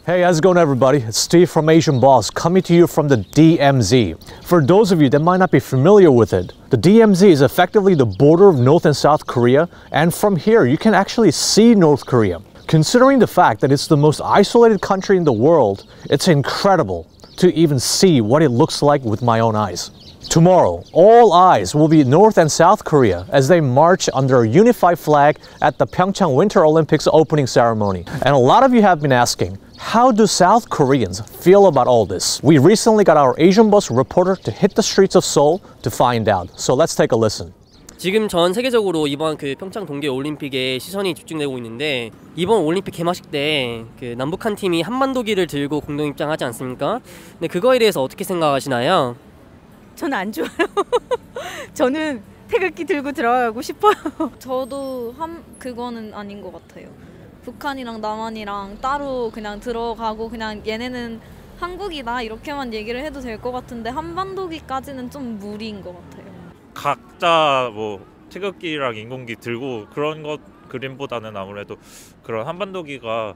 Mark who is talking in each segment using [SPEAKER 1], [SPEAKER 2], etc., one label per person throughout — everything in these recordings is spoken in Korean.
[SPEAKER 1] Hey, how's it going everybody? It's Steve from Asian Boss coming to you from the DMZ. For those of you that might not be familiar with it, the DMZ is effectively the border of North and South Korea, and from here you can actually see North Korea. Considering the fact that it's the most isolated country in the world, it's incredible to even see what it looks like with my own eyes. Tomorrow, all eyes will be North and South Korea as they march under a unified flag at the Pyeongchang Winter Olympics opening ceremony. And a lot of you have been asking, how do South Koreans feel about all this? We recently got our Asian Bus reporter to hit the streets of Seoul to find out. So let's take a listen.
[SPEAKER 2] 지금 전 세계적으로 이번 그 평창 동계 올림픽에 시선이 집중되고 있는데, 이번 올림픽 개막식 때 그 남북한 팀이 한반도기를 들고 공동 입장하지 않습니까? 근데 그거에 대해서 어떻게 생각하시나요?
[SPEAKER 3] 저는 안 좋아요. 저는 태극기 들고 들어가고 싶어요.
[SPEAKER 4] 저도 그거는 아닌 것 같아요. 북한이랑 남한이랑 따로 그냥 들어가고 그냥 얘네는 한국이다 이렇게만 얘기를 해도 될 것 같은데 한반도기까지는 좀 무리인 것 같아요.
[SPEAKER 5] 각자 뭐 태극기랑 인공기 들고 그런 것 그림보다는 아무래도 그런 한반도기가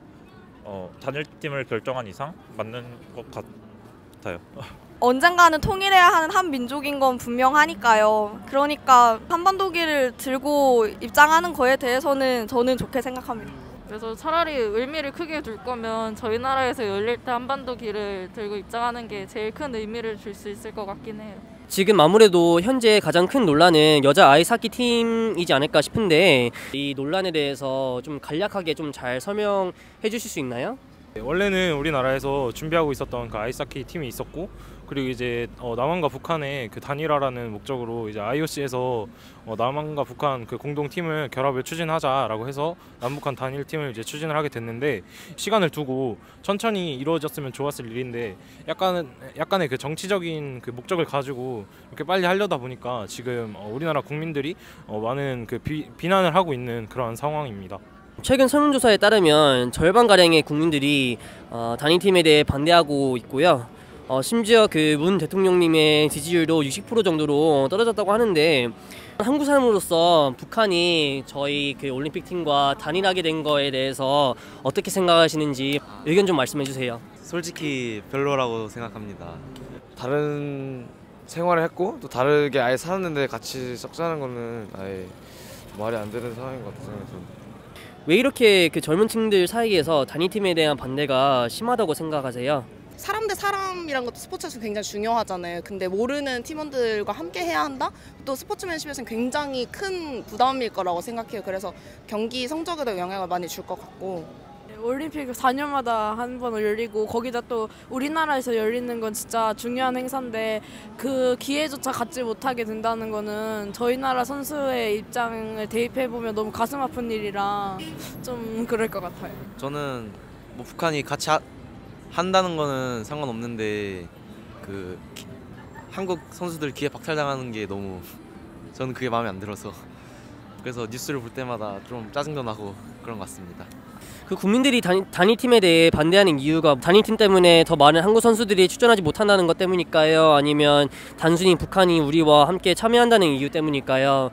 [SPEAKER 5] 단일팀을 결정한 이상 맞는 것 같아요.
[SPEAKER 6] 언젠가는 통일해야 하는 한 민족인 건 분명하니까요. 그러니까 한반도기를 들고 입장하는 거에 대해서는 저는 좋게 생각합니다.
[SPEAKER 7] 그래서 차라리 의미를 크게 둘 거면 저희 나라에서 열릴 때 한반도기를 들고 입장하는 게 제일 큰 의미를 줄 수 있을 것 같긴 해요.
[SPEAKER 2] 지금 아무래도 현재 가장 큰 논란은 여자 아이스하키 팀이지 않을까 싶은데, 이 논란에 대해서 좀 간략하게 좀 잘 설명해 주실 수 있나요?
[SPEAKER 8] 원래는 우리나라에서 준비하고 있었던 그 아이스하키 팀이 있었고, 그리고 이제 남한과 북한의 그 단일화라는 목적으로 이제 IOC에서 남한과 북한 그 공동 팀을 결합을 추진하자라고 해서 남북한 단일 팀을 이제 추진을 하게 됐는데, 시간을 두고 천천히 이루어졌으면 좋았을 일인데 약간의 그 정치적인 그 목적을 가지고 이렇게 빨리 하려다 보니까 지금 우리나라 국민들이 많은 그 비난을 하고 있는 그러한 상황입니다.
[SPEAKER 2] 최근 설문조사에 따르면 절반가량의 국민들이 단일팀에 대해 반대하고 있고요. 심지어 그 문 대통령님의 지지율도 60% 정도로 떨어졌다고 하는데, 한국 사람으로서 북한이 저희 그 올림픽 팀과 단일하게 된 거에 대해서 어떻게 생각하시는지 의견 좀 말씀해 주세요.
[SPEAKER 9] 솔직히 별로라고 생각합니다. 다른 생활을 했고 또 다르게 아예 살았는데 같이 썩자는 거는 아예 말이 안 되는 상황인 것 같아서.
[SPEAKER 2] 왜 이렇게 그 젊은 층들 사이에서 단일팀에 대한 반대가 심하다고 생각하세요?
[SPEAKER 10] 사람 대 사람이란 것도 스포츠에서 굉장히 중요하잖아요. 근데 모르는 팀원들과 함께 해야 한다? 또 스포츠맨십에서는 굉장히 큰 부담일 거라고 생각해요. 그래서 경기 성적에도 영향을 많이 줄 것 같고.
[SPEAKER 7] 올림픽 4년마다 한 번 열리고, 거기다 또 우리나라에서 열리는 건 진짜 중요한 행사인데 그 기회조차 갖지 못하게 된다는 거는 저희 나라 선수의 입장을 대입해보면 너무 가슴 아픈 일이라 좀 그럴 것 같아요.
[SPEAKER 9] 저는 뭐 북한이 같이 한다는 거는 상관없는데 그 한국 선수들 기회 박탈당하는 게 너무 저는 그게 마음에 안 들어서, 그래서 뉴스를 볼 때마다 좀 짜증도 나고 그런 것 같습니다.
[SPEAKER 2] 그 국민들이 단일팀에 대해 반대하는 이유가 단일팀 때문에 더 많은 한국 선수들이 출전하지 못한다는 것 때문일까요? 아니면 단순히 북한이 우리와 함께 참여한다는 이유 때문일까요?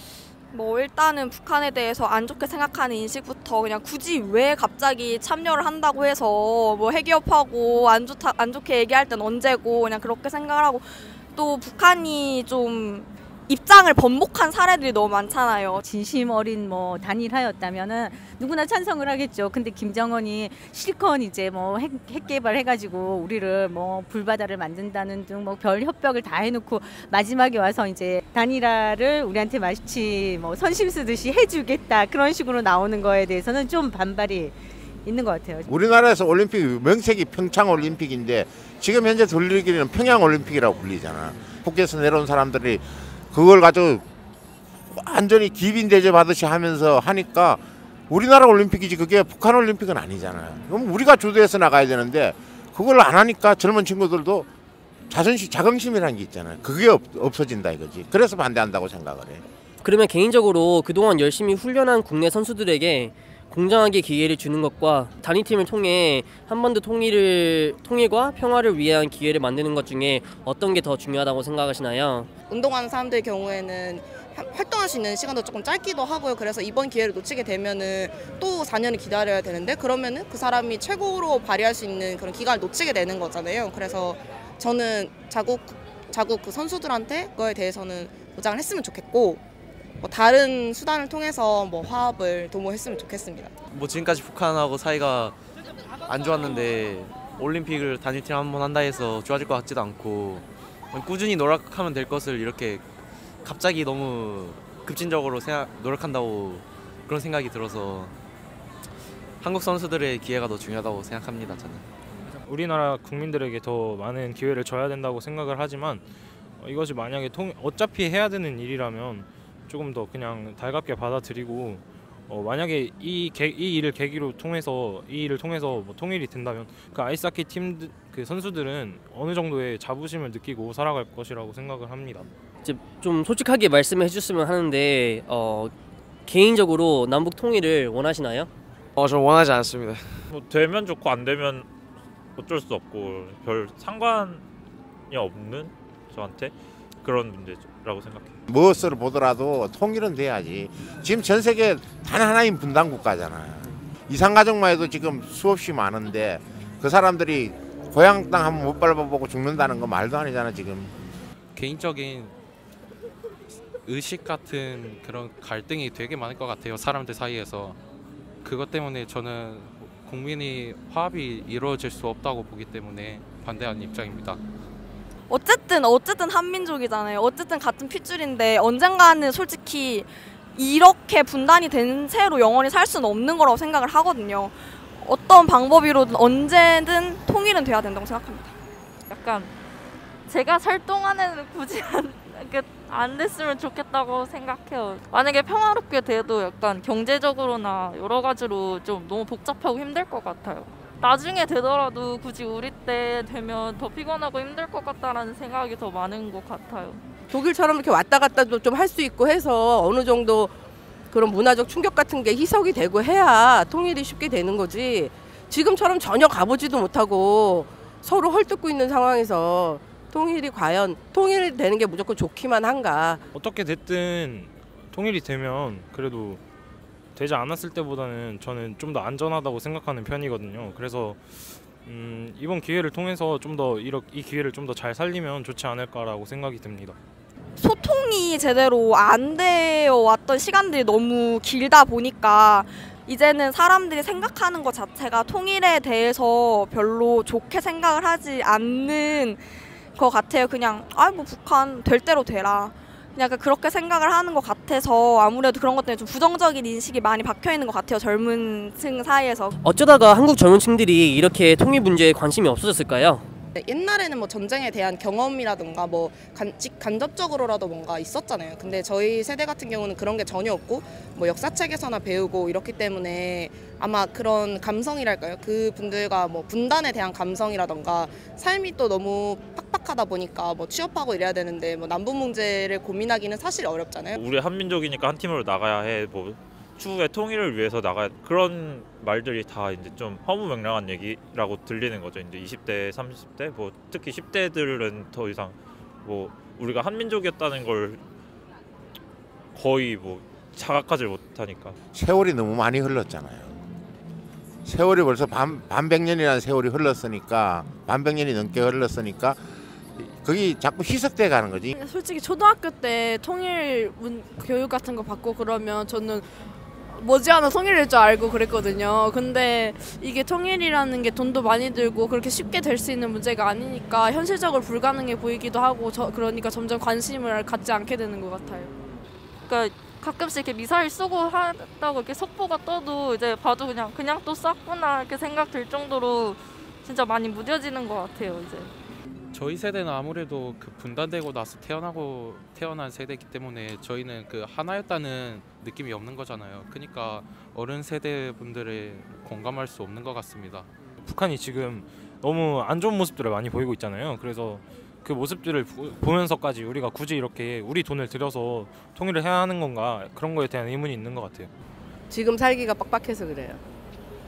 [SPEAKER 6] 뭐 일단은 북한에 대해서 안 좋게 생각하는 인식부터, 그냥 굳이 왜 갑자기 참여를 한다고 해서 뭐 핵기업하고 안 좋게 얘기할 땐 언제고, 그냥 그렇게 생각을 하고, 또 북한이 좀 입장을 번복한 사례들이 너무 많잖아요.
[SPEAKER 3] 진심 어린 뭐 단일화였다면은 누구나 찬성을 하겠죠. 근데 김정은이 실컷 이제 뭐 핵 개발해가지고 우리를 뭐 불바다를 만든다는 등 뭐 별 협박을 다 해놓고 마지막에 와서 이제 단일화를 우리한테 마치 뭐 선심 쓰듯이 해주겠다 그런 식으로 나오는 거에 대해서는 좀 반발이 있는 것 같아요.
[SPEAKER 11] 우리나라에서 올림픽 명색이 평창 올림픽인데 지금 현재 돌리기는 평양 올림픽이라고 불리잖아. 북에서 내려온 사람들이 그걸 가지고 완전히 기빈 대접하듯이 하면서 하니까 우리나라 올림픽이지 그게 북한 올림픽은 아니잖아요. 그럼 우리가 주도해서 나가야 되는데 그걸 안 하니까 젊은 친구들도 자긍심이라는 게 있잖아요. 그게 없어진다 이거지. 그래서 반대한다고 생각을 해.
[SPEAKER 2] 그러면 개인적으로 그동안 열심히 훈련한 국내 선수들에게 공정하게 기회를 주는 것과 단일팀을 통해 한반도 통일과 평화를 위한 기회를 만드는 것 중에 어떤 게 더 중요하다고 생각하시나요?
[SPEAKER 10] 운동하는 사람들 경우에는 활동할 수 있는 시간도 조금 짧기도 하고요. 그래서 이번 기회를 놓치게 되면은 또 4년을 기다려야 되는데 그러면은 그 사람이 최고로 발휘할 수 있는 그런 기간을 놓치게 되는 거잖아요. 그래서 저는 자국 그 선수들한테 그거에 대해서는 보장을 했으면 좋겠고 뭐 다른 수단을 통해서 뭐 화합을 도모했으면 좋겠습니다.
[SPEAKER 9] 뭐 지금까지 북한하고 사이가 안 좋았는데 올림픽을 단일팀 한번 한다 해서 좋아질 것 같지도 않고 꾸준히 노력하면 될 것을 이렇게 갑자기 너무 급진적으로 노력한다고 그런 생각이 들어서 한국 선수들의 기회가 더 중요하다고 생각합니다. 저는
[SPEAKER 8] 우리나라 국민들에게 더 많은 기회를 줘야 된다고 생각을 하지만 이것이 만약에 어차피 해야 되는 일이라면 조금 더 그냥 달갑게 받아들이고 만약에 이 일을 계기로 통해서 뭐 통일이 된다면 그 아이스하키 팀 그 선수들은 어느 정도의 자부심을 느끼고 살아갈 것이라고 생각을 합니다.
[SPEAKER 2] 이제 좀 솔직하게 말씀해 주셨으면 하는데 개인적으로 남북 통일을 원하시나요?
[SPEAKER 12] 전 원하지 않습니다.
[SPEAKER 5] 뭐 되면 좋고 안 되면 어쩔 수 없고 별 상관이 없는 저한테 그런 문제라고 생각해요.
[SPEAKER 11] 무엇을 보더라도 통일은 돼야지. 지금 전 세계 단 하나인 분단 국가잖아. 이산가족만 해도 지금 수없이 많은데 그 사람들이 고향 땅 한번 못 밟아보고 죽는다는 거 말도 아니잖아 지금.
[SPEAKER 13] 개인적인 의식 같은 그런 갈등이 되게 많을 것 같아요. 사람들 사이에서. 그것 때문에 저는 국민이 화합이 이루어질 수 없다고 보기 때문에 반대하는 입장입니다.
[SPEAKER 6] 어쨌든 한민족이잖아요. 어쨌든 같은 핏줄인데 언젠가는 솔직히 이렇게 분단이 된 채로 영원히 살 수는 없는 거라고 생각을 하거든요. 어떤 방법으로든 언제든 통일은 돼야 된다고 생각합니다.
[SPEAKER 4] 약간 제가 살 동안에는 굳이 안 됐으면 좋겠다고 생각해요. 만약에 평화롭게 돼도 약간 경제적으로나 여러 가지로 좀 너무 복잡하고 힘들 것 같아요. 나중에 되더라도 굳이 우리 때 되면 더 피곤하고 힘들 것 같다라는 생각이 더 많은 것 같아요.
[SPEAKER 14] 독일처럼 이렇게 왔다 갔다도 좀 할 수 있고 해서 어느 정도 그런 문화적 충격 같은 게 희석이 되고 해야 통일이 쉽게 되는 거지. 지금처럼 전혀 가보지도 못하고 서로 헐뜯고 있는 상황에서 통일이 과연 통일이 되는 게 무조건 좋기만 한가.
[SPEAKER 8] 어떻게 됐든 통일이 되면 그래도 되지 않았을 때보다는 저는 좀 더 안전하다고 생각하는 편이거든요. 그래서 이번 기회를 통해서 좀 더 이 기회를 좀 더 잘 살리면 좋지 않을까라고 생각이 듭니다.
[SPEAKER 6] 소통이 제대로 안 되어 왔던 시간들이 너무 길다 보니까 이제는 사람들이 생각하는 것 자체가 통일에 대해서 별로 좋게 생각을 하지 않는 것 같아요. 그냥 뭐 북한 될 대로 되라. 약간 그렇게 생각을 하는 것 같아서 아무래도 그런 것 때문에 좀 부정적인 인식이 많이 박혀 있는 것 같아요. 젊은 층 사이에서.
[SPEAKER 2] 어쩌다가 한국 젊은 층들이 이렇게 통일 문제에 관심이 없어졌을까요?
[SPEAKER 10] 옛날에는 뭐 전쟁에 대한 경험이라든가 뭐 간접적으로라도 뭔가 있었잖아요. 근데 저희 세대 같은 경우는 그런 게 전혀 없고 뭐 역사책에서나 배우고 이렇기 때문에 아마 그런 감성이랄까요? 그 분들과 뭐 분단에 대한 감성이라든가 삶이 또 너무 팍팍하다 보니까 뭐 취업하고 이래야 되는데 뭐 남북 문제를 고민하기는 사실 어렵잖아요.
[SPEAKER 5] 우리 한민족이니까 한 팀으로 나가야 해. 뭐 추후의 통일을 위해서 나가야 그런 말들이 다 이제 좀 허무맹랑한 얘기라고 들리는 거죠. 이제 20대, 30대, 뭐 특히 10대들은 더 이상 뭐 우리가 한민족이었다는 걸 거의 뭐 자각하지 못하니까.
[SPEAKER 11] 세월이 너무 많이 흘렀잖아요. 세월이 벌써 반백년이라는 세월이 흘렀으니까 반백년이 넘게 흘렀으니까 거기 자꾸 희석돼 가는 거지.
[SPEAKER 7] 솔직히 초등학교 때 통일 교육 같은 거 받고 그러면 저는 머지않아 통일일 줄 알고 그랬거든요. 근데 이게 통일이라는 게 돈도 많이 들고 그렇게 쉽게 될 수 있는 문제가 아니니까 현실적으로 불가능해 보이기도 하고 그러니까 점점 관심을 갖지 않게 되는 것 같아요.
[SPEAKER 4] 그러니까 가끔씩 이렇게 미사일 쏘고 하다고 이렇게 속보가 떠도 이제 봐도 그냥 또 쐈구나 이렇게 생각 들 정도로 진짜 많이 무뎌지는 것 같아요. 이제
[SPEAKER 13] 저희 세대는 아무래도 그 분단되고 나서 태어난 세대이기 때문에 저희는 그 하나였다는 느낌이 없는 거잖아요. 그러니까 어른 세대 분들의 공감할 수 없는 것 같습니다.
[SPEAKER 8] 북한이 지금 너무 안 좋은 모습들을 많이 보이고 있잖아요. 그래서 그 모습들을 보면서까지 우리가 굳이 이렇게 우리 돈을 들여서 통일을 해야 하는 건가 그런 거에 대한 의문이 있는 것 같아요.
[SPEAKER 14] 지금 살기가 빡빡해서 그래요.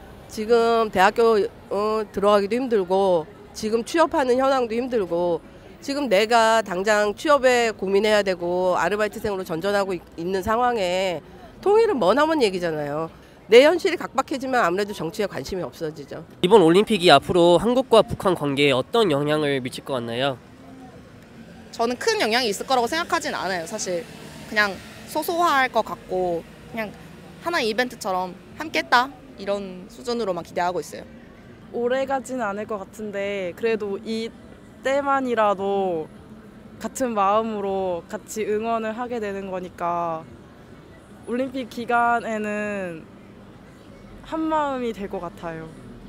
[SPEAKER 14] 지금 대학교 들어가기도 힘들고 지금 취업하는 현황도 힘들고 지금 내가 당장 취업에 고민해야 되고 아르바이트생으로 전전하고 있는 상황에 통일은 머나먼 얘기잖아요. 내 현실이 각박해지면 아무래도 정치에 관심이 없어지죠.
[SPEAKER 2] 이번 올림픽이 앞으로 한국과 북한 관계에 어떤 영향을 미칠 것 같나요?
[SPEAKER 10] 저는 큰 영향이 있을 거라고 생각하진 않아요. 사실 그냥 소소할 것 같고 그냥 하나의 이벤트처럼 함께 했다 이런 수준으로만 기대하고 있어요.
[SPEAKER 7] 오래 가지는 않을 것 같은데 그래도 이때만이라도 같은 마음으로 같이 응원을 하게 되는 거니까 올림픽 기간에는 한 마음이 될 것 같아요.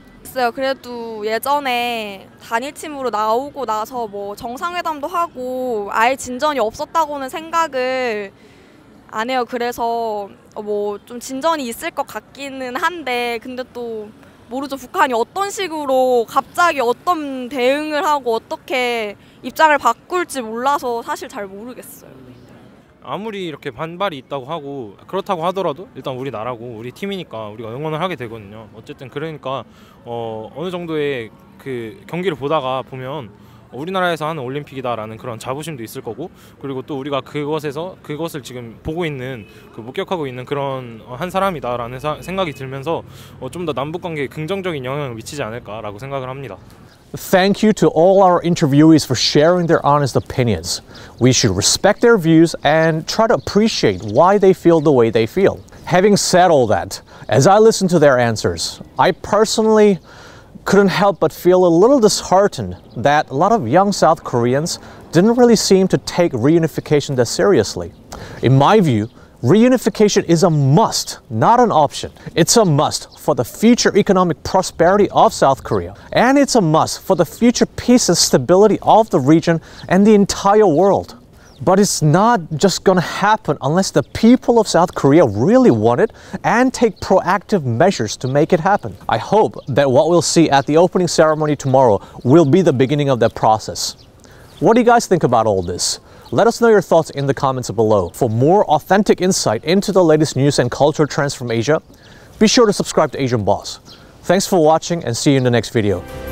[SPEAKER 6] 그래도 예전에 단일팀으로 나오고 나서 뭐 정상회담도 하고 아예 진전이 없었다고는 생각을 안 해요. 그래서 뭐 좀 진전이 있을 것 같기는 한데 근데 또 모르죠. 북한이 어떤 식으로 갑자기 어떤 대응을 하고 어떻게 입장을 바꿀지 몰라서 사실 잘 모르겠어요.
[SPEAKER 8] 아무리 이렇게 반발이 있다고 하고 그렇다고 하더라도 일단 우리나라고 우리 팀이니까 우리가 응원을 하게 되거든요. 어쨌든 그러니까 어느 정도의 그 경기를 보다가 보면 우리나라에서 하는 올림픽이다라는 그런 자부심도 있을 거고 그리고 또 우리가 그것을 지금 보고 있는 목격하고 있는 그런 한 사람이다라는 생각이 들면서 좀 더 남북 관계에 긍정적인 영향을 미치지 않을까라고 생각을 합니다.
[SPEAKER 1] Thank you to all our interviewees for sharing their honest opinions. We should respect their views and try to appreciate why they feel the way they feel. Having said all that, as I listen to their answers, I personally couldn't help but feel a little disheartened that a lot of young South Koreans didn't really seem to take reunification that seriously. In my view, reunification is a must, not an option. It's a must for the future economic prosperity of South Korea. And it's a must for the future peace and stability of the region and the entire world. But it's not just gonna happen unless the people of South Korea really want it and take proactive measures to make it happen. I hope that what we'll see at the opening ceremony tomorrow will be the beginning of that process. What do you guys think about all this? Let us know your thoughts in the comments below. For more authentic insight into the latest news and cultural trends from Asia, be sure to subscribe to Asian Boss. Thanks for watching and see you in the next video.